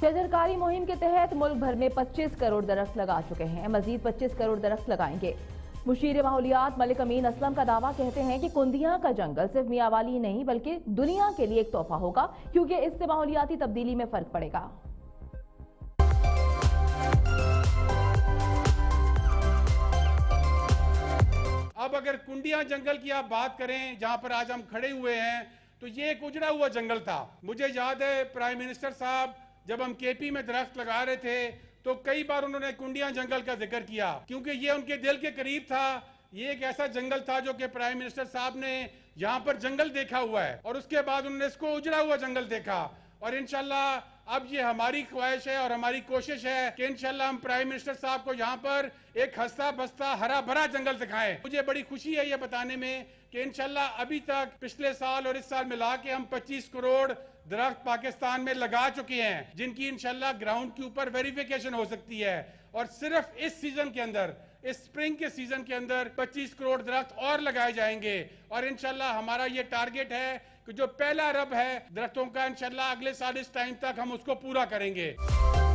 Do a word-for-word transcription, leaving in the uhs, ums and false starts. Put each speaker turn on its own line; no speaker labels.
शजरकारी मुहिम के तहत मुल्क भर में पच्चीस करोड़ दरख्त लगा चुके हैं। मजीद पच्चीस करोड़ दरख्त लगाएंगे। मुशीर माहौलियात मलिक अमीन असलम का दावा कहते हैं कि कुंदिया का जंगल सिर्फ मियांवाली नहीं बल्कि दुनिया के लिए एक तोहफा होगा, क्योंकि इससे माहौलियाती तब्दीली में फर्क पड़ेगा।
अब अगर कुंडिया जंगल की आप बात करें, जहां पर आज हम खड़े हुए हैं, तो ये एक उजड़ा हुआ जंगल था। मुझे याद है प्राइम मिनिस्टर साहब जब हम केपी में दरख्त लगा रहे थे तो कई बार उन्होंने कुंडिया जंगल का जिक्र किया, क्योंकि ये उनके दिल के करीब था। ये एक ऐसा जंगल था जो कि प्राइम मिनिस्टर साहब ने यहाँ पर जंगल देखा हुआ है और उसके बाद उन्होंने इसको उजड़ा हुआ जंगल देखा। और इंशाल्लाह अब ये हमारी ख्वाहिश है और हमारी कोशिश है कि इंशाल्लाह हम प्राइम मिनिस्टर साहब को यहाँ पर एक हंसता बसता हरा भरा जंगल दिखाएं। मुझे बड़ी खुशी है ये बताने में कि इंशाल्लाह अभी तक पिछले साल और इस साल मिला के हम पच्चीस करोड़ दरख्त पाकिस्तान में लगा चुके हैं, जिनकी इंशाल्लाह ग्राउंड के ऊपर वेरिफिकेशन हो सकती है। और सिर्फ इस सीजन के अंदर, इस स्प्रिंग के सीजन के अंदर पच्चीस करोड़ दरख्त और लगाए जाएंगे। और इंशाल्लाह हमारा ये टारगेट है कि जो पहला रब है दरख्तों का, इंशाल्लाह अगले साल इस टाइम तक हम उसको पूरा करेंगे।